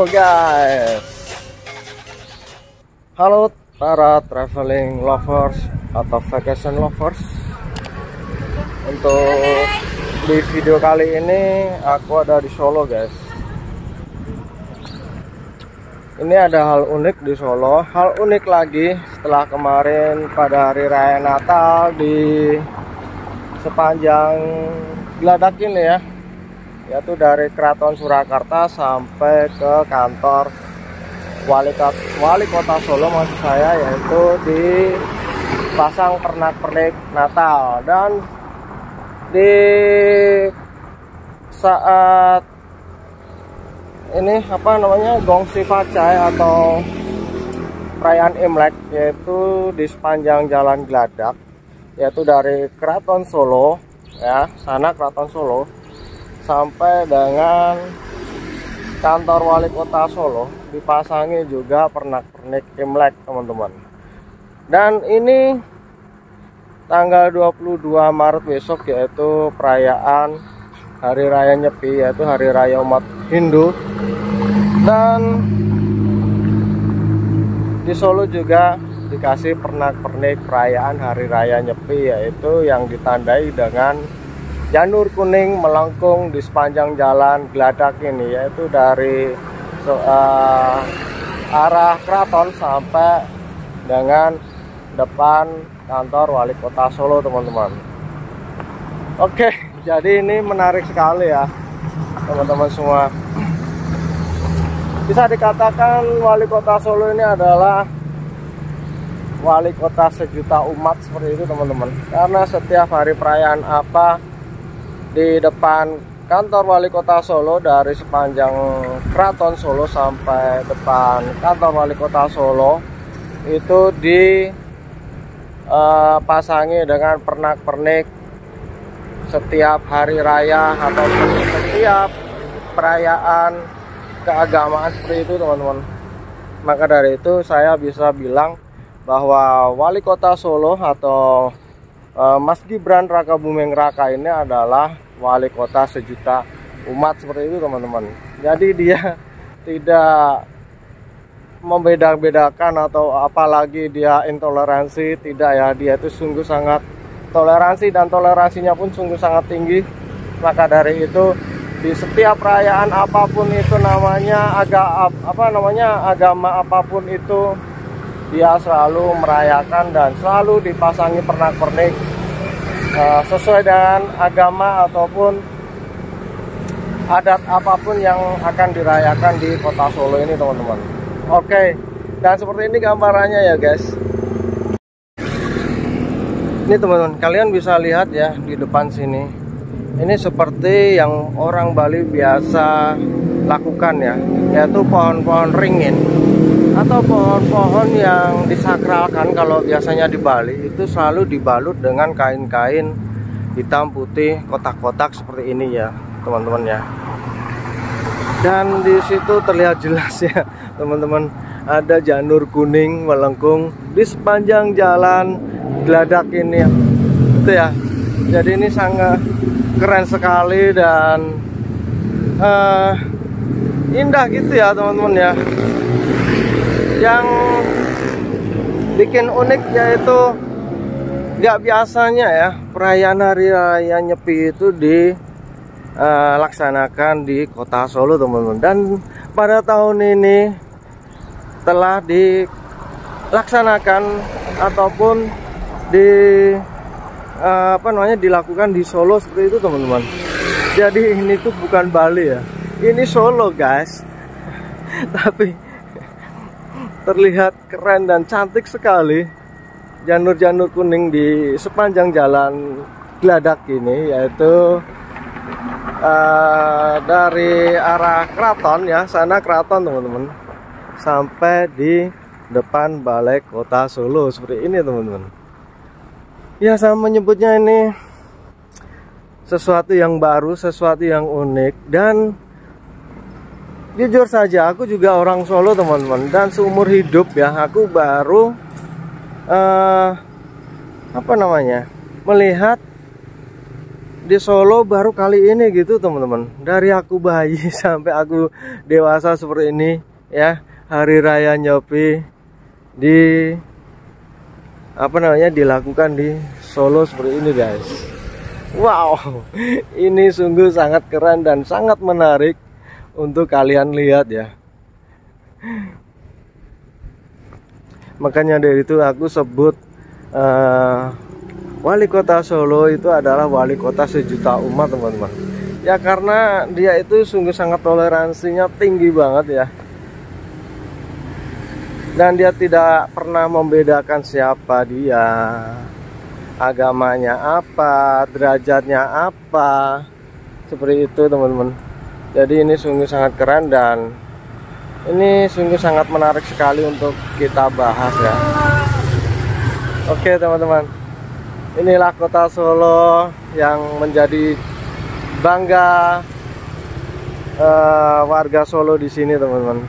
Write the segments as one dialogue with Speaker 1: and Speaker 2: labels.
Speaker 1: Halo guys, halo para traveling lovers atau vacation lovers. Untuk di video kali ini aku ada di Solo guys. Ini ada hal unik di Solo, hal unik lagi setelah kemarin pada hari raya Natal di sepanjang Gladak ini ya, yaitu dari Keraton Surakarta sampai ke kantor Wali Kota Solo maksud saya, yaitu di pasang pernak-pernik Natal. Dan di saat ini gongsi facai atau perayaan Imlek, yaitu di sepanjang jalan Gladak, yaitu dari Keraton Solo ya, sana Keraton Solo sampai dengan kantor Wali Kota Solo dipasangi juga pernak-pernik Imlek teman-teman. Dan ini tanggal 22 Maret besok, yaitu perayaan Hari Raya Nyepi, yaitu Hari Raya umat Hindu. Dan di Solo juga dikasih pernak-pernik perayaan Hari Raya Nyepi, yaitu yang ditandai dengan janur kuning melengkung di sepanjang jalan Gladak ini, yaitu dari arah keraton sampai dengan depan kantor Wali Kota Solo teman-teman. Oke, jadi ini menarik sekali ya teman-teman semua. Bisa dikatakan Wali Kota Solo ini adalah wali kota sejuta umat seperti itu teman-teman, karena setiap hari perayaan apa di depan kantor Wali Kota Solo, dari sepanjang Keraton Solo sampai depan kantor Wali Kota Solo, itu dipasangi dengan pernak-pernik setiap hari raya ataupun setiap perayaan keagamaan seperti itu teman-teman. Maka dari itu saya bisa bilang bahwa Wali Kota Solo atau Mas Gibran Rakabuming Raka ini adalah wali kota sejuta umat seperti itu teman-teman. Jadi dia tidak membeda-bedakan atau apalagi dia intoleransi, tidak ya. Dia itu sungguh sangat toleransi, dan toleransinya pun sungguh sangat tinggi. Maka dari itu di setiap perayaan apapun itu namanya agama apapun itu, dia selalu merayakan dan selalu dipasangi pernak-pernik sesuai dengan agama ataupun adat apapun yang akan dirayakan di kota Solo ini teman-teman. Oke, dan seperti ini gambarannya ya guys. Ini teman-teman, kalian bisa lihat ya di depan sini. Ini seperti yang orang Bali biasa lakukan ya, yaitu pohon-pohon ringin atau pohon-pohon yang disakralkan. Kalau biasanya di Bali itu selalu dibalut dengan kain-kain hitam putih kotak-kotak seperti ini ya teman-teman ya. Dan di situ terlihat jelas ya teman-teman, ada janur kuning melengkung di sepanjang jalan Gladak ini itu ya. Jadi ini sangat keren sekali dan indah gitu ya teman-teman ya. Yang bikin unik yaitu nggak biasanya ya perayaan Hari Raya Nyepi itu dilaksanakan di kota Solo teman-teman. Dan pada tahun ini telah dilaksanakan ataupun dilakukan di Solo seperti itu teman-teman. Jadi ini tuh bukan Bali ya, ini Solo guys. Tapi terlihat keren dan cantik sekali janur-janur kuning di sepanjang jalan Gladak ini, yaitu dari arah keraton ya, sana keraton teman-teman, sampai di depan Balai Kota Solo seperti ini teman-teman. Ya, saya menyebutnya ini sesuatu yang baru, sesuatu yang unik. Dan jujur saja aku juga orang Solo teman-teman, dan seumur hidup ya aku baru melihat di Solo baru kali ini gitu teman-teman. Dari aku bayi sampai aku dewasa seperti ini ya, hari raya Nyepi di dilakukan di Solo seperti ini guys. Wow, ini sungguh sangat keren dan sangat menarik untuk kalian lihat ya. Makanya dari itu aku sebut wali kota Solo itu adalah wali kota sejuta umat teman-teman. Ya karena dia itu sungguh sangat toleransinya tinggi banget ya. Dan dia tidak pernah membedakan siapa dia, agamanya apa, derajatnya apa, seperti itu teman-teman. Jadi ini sungguh sangat keren dan ini sungguh sangat menarik sekali untuk kita bahas ya. Oke teman-teman, inilah kota Solo yang menjadi bangga warga Solo di sini teman-teman.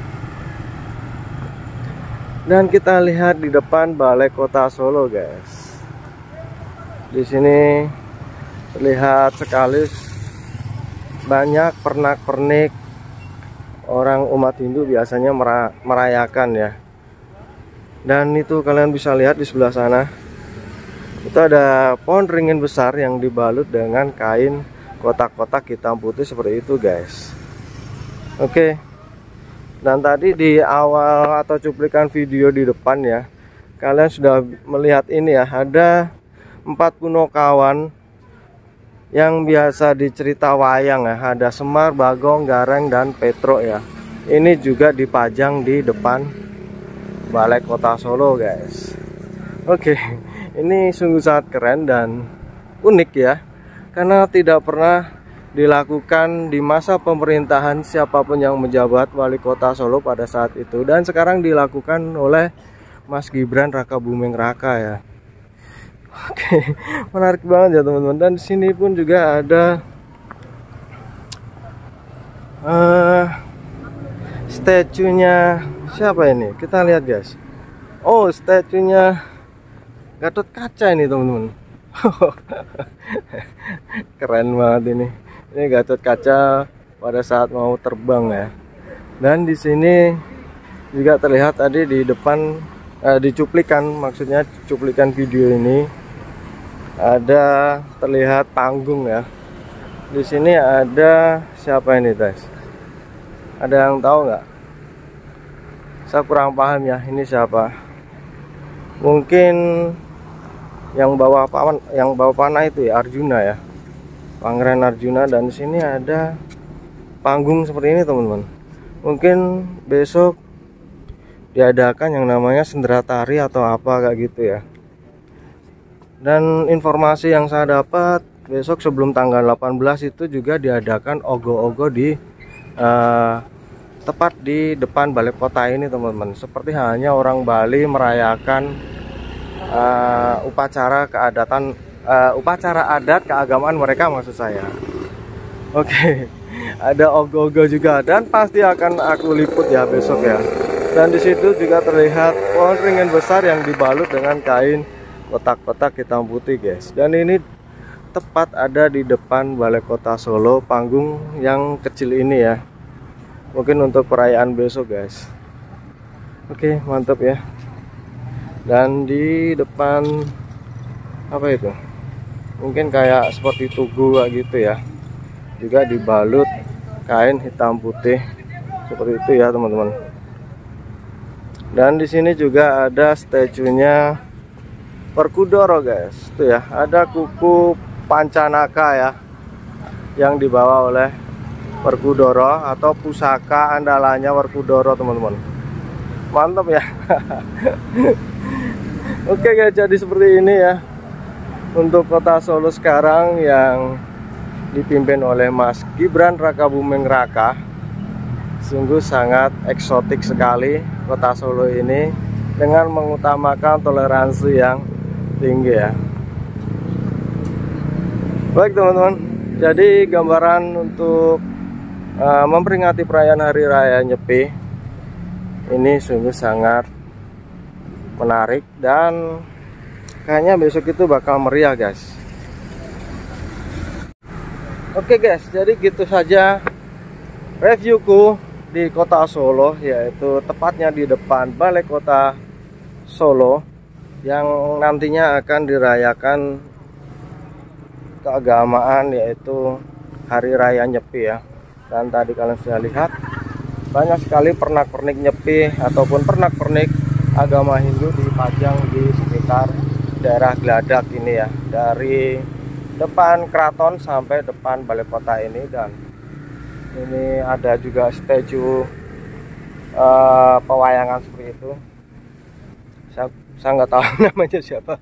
Speaker 1: Dan kita lihat di depan Balai Kota Solo guys. Di sini terlihat sekali banyak pernak-pernik orang umat Hindu biasanya merayakan ya. Dan itu kalian bisa lihat di sebelah sana. Itu ada pohon ringin besar yang dibalut dengan kain kotak-kotak hitam putih seperti itu guys. Oke. Dan tadi di awal atau cuplikan video di depan ya, kalian sudah melihat ini ya, ada 4 Punokawan yang biasa dicerita wayang ya. Ada Semar, Bagong, Gareng, dan Petro ya. Ini juga dipajang di depan Balai Kota Solo guys. Oke, ini sungguh sangat keren dan unik ya, karena tidak pernah dilakukan di masa pemerintahan siapapun yang menjabat wali kota Solo pada saat itu. Dan sekarang dilakukan oleh Mas Gibran Rakabuming Raka ya. Oke, menarik banget ya teman-teman. Dan di sini pun juga ada statunya siapa ini? Kita lihat guys. Oh, statunya Gatot Kaca ini teman-teman. Keren banget ini. Ini Gatot Kaca pada saat mau terbang ya. Dan di sini juga terlihat tadi di depan di cuplikan, maksudnya cuplikan video ini ada terlihat panggung ya. Di sini ada siapa ini guys? Ada yang tahu nggak? Saya kurang paham ya, ini siapa? Mungkin yang bawa panah itu ya, Arjuna ya, Pangeran Arjuna. Dan di sini ada panggung seperti ini teman-teman. Mungkin besok diadakan yang namanya Sendratari atau apa kayak gitu ya. Dan informasi yang saya dapat, besok sebelum tanggal 18 itu juga diadakan ogo-ogo di tepat di depan balai kota ini teman-teman. Seperti halnya orang Bali merayakan upacara adat keagamaan mereka maksud saya. Oke, ada ogo-ogo juga dan pasti akan aku liput ya besok ya. Dan di situ juga terlihat pohon ringin besar yang dibalut dengan kain kotak-kotak hitam putih guys. Dan ini tepat ada di depan Balai Kota Solo, panggung yang kecil ini ya. Mungkin untuk perayaan besok guys. Oke, mantap ya. Dan di depan apa itu? Mungkin kayak seperti tugu gitu ya. Juga dibalut kain hitam putih seperti itu ya teman-teman. Dan di sini juga ada statunya Werkudara guys. Itu ya, ada kuku Pancanaka ya yang dibawa oleh Werkudara atau pusaka andalanya Werkudara teman-teman. Mantap ya. Oke guys, jadi seperti ini ya untuk kota Solo sekarang yang dipimpin oleh Mas Gibran Rakabuming Raka. Sungguh sangat eksotik sekali kota Solo ini dengan mengutamakan toleransi yang tinggi ya. Baik teman-teman, jadi gambaran untuk memperingati perayaan Hari Raya Nyepi ini sungguh sangat menarik dan kayaknya besok itu bakal meriah guys. Oke guys, jadi gitu saja reviewku di kota Solo, yaitu tepatnya di depan Balai Kota Solo yang nantinya akan dirayakan keagamaan, yaitu Hari Raya Nyepi ya. Dan tadi kalian sudah lihat banyak sekali pernak-pernik Nyepi ataupun pernak-pernik agama Hindu dipajang di sekitar daerah Gladak ini ya, dari depan keraton sampai depan balai kota ini. Dan ini ada juga statue pewayangan seperti itu. Saya nggak tahu namanya siapa.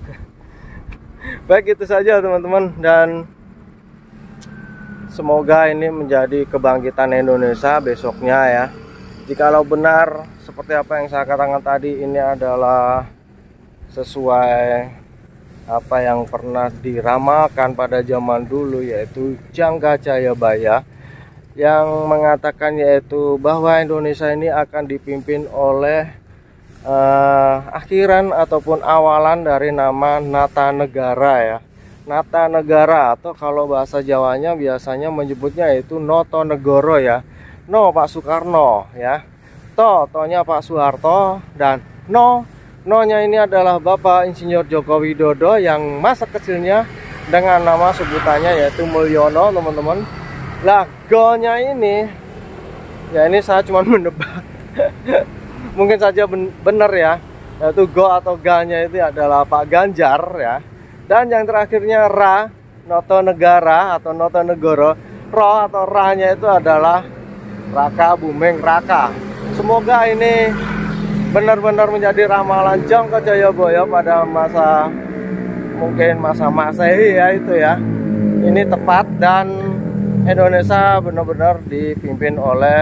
Speaker 1: Baik, itu saja teman-teman, dan semoga ini menjadi kebangkitan Indonesia besoknya ya. Jikalau benar seperti apa yang saya katakan tadi, ini adalah sesuai apa yang pernah diramalkan pada zaman dulu, yaitu Jangga Jayabaya, yang mengatakan yaitu bahwa Indonesia ini akan dipimpin oleh akhiran ataupun awalan dari nama Nata Negara ya. Nata Negara, atau kalau bahasa Jawanya biasanya menyebutnya itu Noto Negoro ya. No Pak Soekarno ya, tonya Pak Soeharto, dan nonya ini adalah Bapak Insinyur Joko Widodo yang masa kecilnya dengan nama sebutannya yaitu Mulyono teman-teman. Lah, go-nya ini ya, ini saya cuma menebak mungkin saja benar ya, yaitu go atau ga-nya itu adalah Pak Ganjar ya. Dan yang terakhirnya ra, Noto Negara atau Noto Negoro, ro atau ra-nya itu adalah Raka Buming Raka. Semoga ini benar-benar menjadi ramalan Jangga Jayabaya pada masa, mungkin masa Masehi ya itu ya. Ini tepat, dan Indonesia benar-benar dipimpin oleh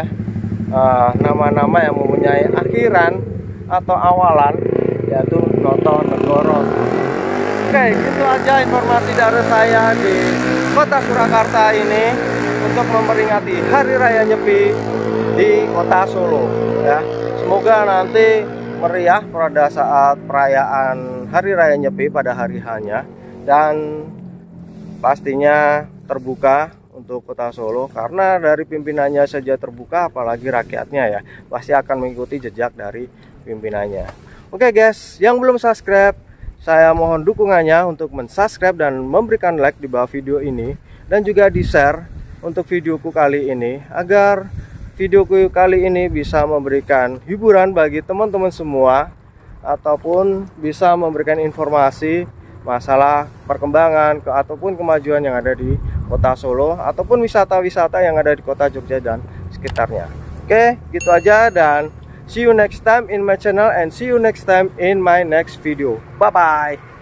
Speaker 1: nama-nama yang mempunyai akhiran atau awalan, yaitu Noto Negoro. Oke, gitu aja informasi dari saya di kota Surakarta ini untuk memperingati Hari Raya Nyepi di kota Solo ya. Semoga nanti meriah pada saat perayaan Hari Raya Nyepi pada hari hanya, dan pastinya terbuka untuk kota Solo, karena dari pimpinannya saja terbuka, apalagi rakyatnya ya pasti akan mengikuti jejak dari pimpinannya. Oke guys, yang belum subscribe, saya mohon dukungannya untuk mensubscribe dan memberikan like di bawah video ini, dan juga di share untuk videoku kali ini, agar videoku kali ini bisa memberikan hiburan bagi teman-teman semua, ataupun bisa memberikan informasi masalah perkembangan ataupun kemajuan yang ada di kota Solo, ataupun wisata-wisata yang ada di kota Jogja dan sekitarnya. Oke, gitu aja, dan see you next time in my channel, and see you next time in my next video. Bye bye.